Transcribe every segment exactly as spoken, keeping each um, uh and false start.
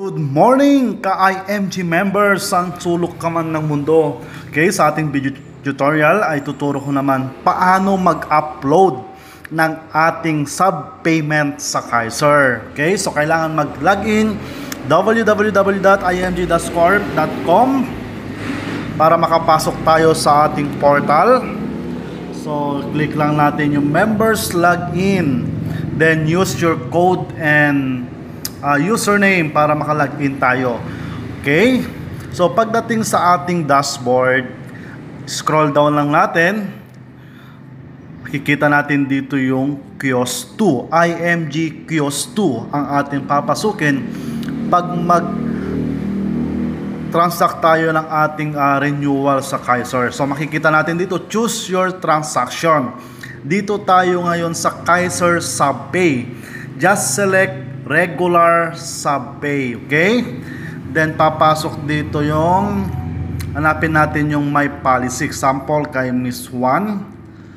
Good morning ka-I M G members sang sulok ka man ng mundo. Okay, sa ating video tutorial ay tuturo ko naman paano mag-upload ng ating sub-payment sa Kaiser. Okay, so kailangan mag-login w w w dot i m g dot corp dot com para makapasok tayo sa ating portal. So click lang natin yung members login, then use your code and Uh, username para makalagin tayo. Okay? So pagdating sa ating dashboard, scroll down lang natin. Makikita natin dito yung kiosk two, I M G kiosk two ang ating papasukin pag mag transact tayo ng ating uh, renewal sa Kaiser. So makikita natin dito, choose your transaction. Dito tayo ngayon sa Kaiser Subpay. Just select regular subpay, okay? Then papasok dito yung hanapin natin yung my policy. Example kay Miss Juan.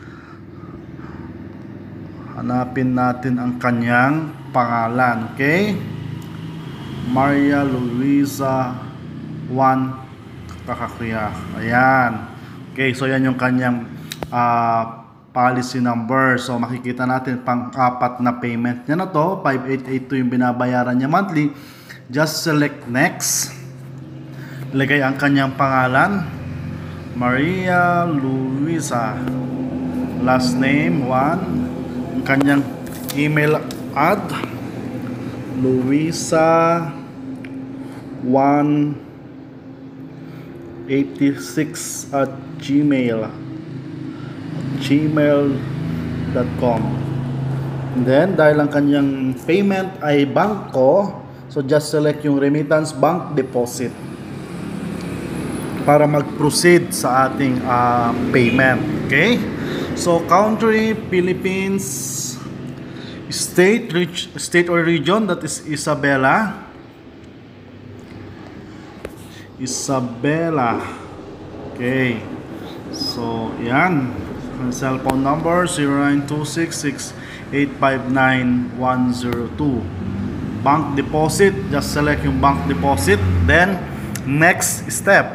Hanapin natin ang kanyang pangalan, okay? Maria Luisa Juan Kakakuya. Ayan. Okay, so yan yung kanyang uh, policy number. So makikita natin pang-apat na payment niya na to, five eight eight two yung binabayaran niya monthly. Just select next. Ilagay ang kanyang pangalan, Maria Luisa. Last name Juan. Ang kanyang email ad, Luisa one eighty-six at gmail gmail dot com. And then dahil ang kanyang payment ay bangko, so just select yung remittance bank deposit para mag-proceed sa ating uh, payment. Okay, so country Philippines, state state or region, that is Isabela. Isabela. Okay, so yan. Cellphone number zero nine two six six eight five nine one zero two. Bank deposit, just select yung bank deposit, then next step.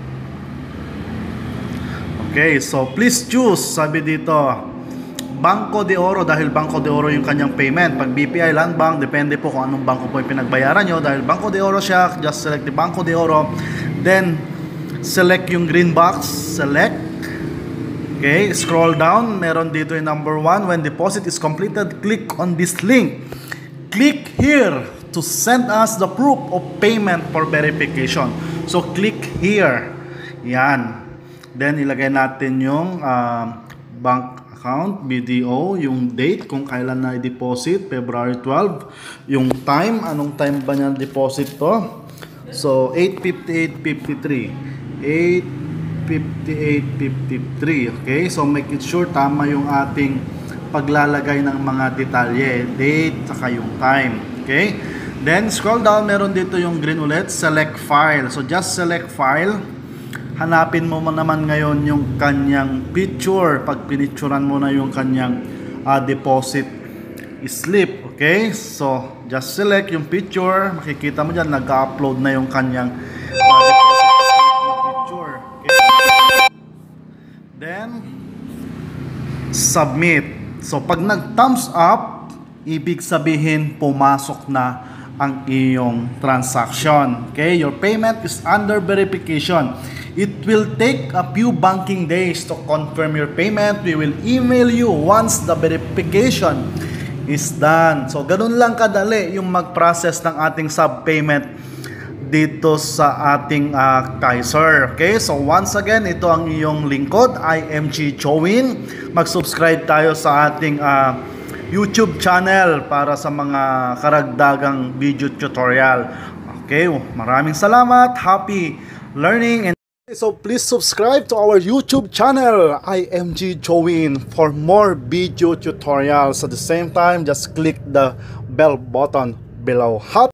Okay, so please choose, sabi dito, Banco de Oro, dahil Banco de Oro yung kanyang payment. Pag B P I, Land Bank, depende po kung anong bangko po yung pinagbayaran nyo. Dahil Banco de Oro siya, just select the Banco de Oro, then select yung green box, select. Okay, scroll down, meron dito yung number one. When deposit is completed, click on this link. Click here to send us the proof of payment for verification. So click here. Yan. Then ilagay natin yung uh, bank account, B D O, yung date kung kailan na i-deposit, February twelve. Yung time, anong time ba niya deposit to? So eight fifty-eight fifty-three. eight fifty-eight fifty-three. Okay, so make it sure tama yung ating paglalagay ng mga detalye, date saka yung time. Okay, then scroll down, meron dito yung green ulit, select file. So just select file. Hanapin mo naman ngayon yung kanyang picture. Pag pinicturan mo na yung kanyang uh, deposit slip. Okay, so just select yung picture. Makikita mo dyan, nag-upload na yung kanyang uh, deposit picture. Then submit. So pag nag-thumbs up, ibig sabihin pumasok na ang iyong transaction. Okay, your payment is under verification. It will take a few banking days to confirm your payment. We will email you once the verification is done. So ganun lang kadali yung mag-process ng ating sub-payment dito sa ating uh, Kaiser. Okay, so once again, ito ang iyong lingkod, I M G Chowin. Mag-subscribe tayo sa ating uh, YouTube channel para sa mga karagdagang video tutorial. Okay, maraming salamat. Happy learning. And so please subscribe to our YouTube channel, I M G Chowin, for more video tutorials. At the same time, just click the bell button below.